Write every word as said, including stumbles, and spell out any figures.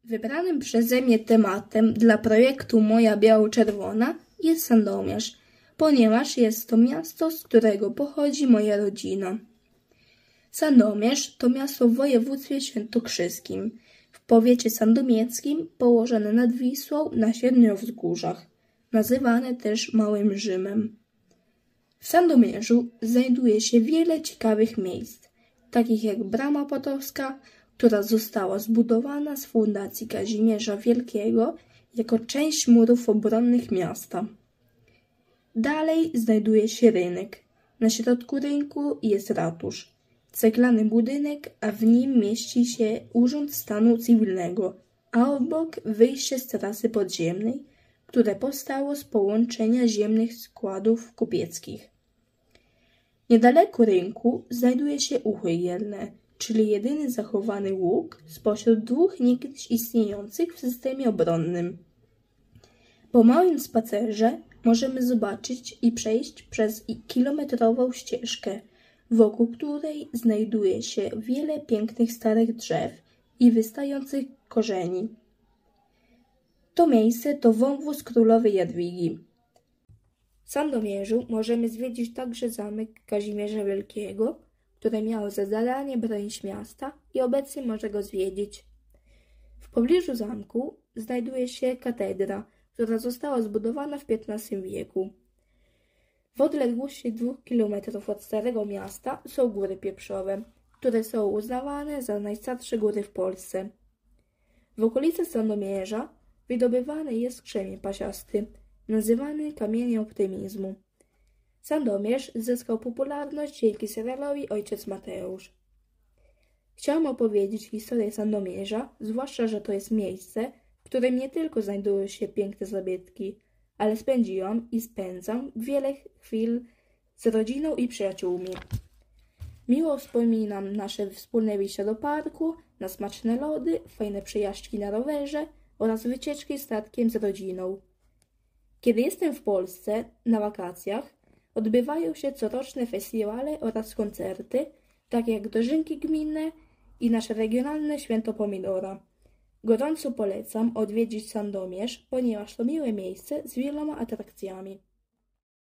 Wybranym przeze mnie tematem dla projektu Moja Biało-Czerwona jest Sandomierz, ponieważ jest to miasto, z którego pochodzi moja rodzina. Sandomierz to miasto w województwie świętokrzyskim, w powiecie sandomieckim, położone nad Wisłą na Siedmiowzgórzach, nazywane też Małym Rzymem. W Sandomierzu znajduje się wiele ciekawych miejsc, takich jak Brama Potocka, która została zbudowana z fundacji Kazimierza Wielkiego jako część murów obronnych miasta. Dalej znajduje się rynek. Na środku rynku jest ratusz, ceglany budynek, a w nim mieści się Urząd Stanu Cywilnego, a obok wyjście z trasy podziemnej, które powstało z połączenia ziemnych składów kupieckich. Niedaleko rynku znajduje się Uchy Jelne, czyli jedyny zachowany łuk spośród dwóch niegdyś istniejących w systemie obronnym. Po małym spacerze możemy zobaczyć i przejść przez kilometrową ścieżkę, wokół której znajduje się wiele pięknych starych drzew i wystających korzeni. To miejsce to wąwóz królowej Jadwigi. W Sandomierzu możemy zwiedzić także zamek Kazimierza Wielkiego, które miało za zadanie bronić miasta i obecnie może go zwiedzić. W pobliżu zamku znajduje się katedra, która została zbudowana w piętnastym wieku. W odległości dwóch kilometrów od Starego Miasta są Góry Pieprzowe, które są uznawane za najstarsze góry w Polsce. W okolicach Sandomierza wydobywany jest krzemień pasiasty, nazywany kamieniem optymizmu. Sandomierz zyskał popularność dzięki serialowi Ojciec Mateusz. Chciałam opowiedzieć historię Sandomierza, zwłaszcza, że to jest miejsce, w którym nie tylko znajdują się piękne zabytki, ale spędziłam i spędzam wiele chwil z rodziną i przyjaciółmi. Miło wspominam nasze wspólne wyjścia do parku, na smaczne lody, fajne przejażdżki na rowerze oraz wycieczki statkiem z rodziną. Kiedy jestem w Polsce na wakacjach, odbywają się coroczne festiwale oraz koncerty, takie jak dożynki gminne i nasze regionalne Święto Pomidora. Gorąco polecam odwiedzić Sandomierz, ponieważ to miłe miejsce z wieloma atrakcjami.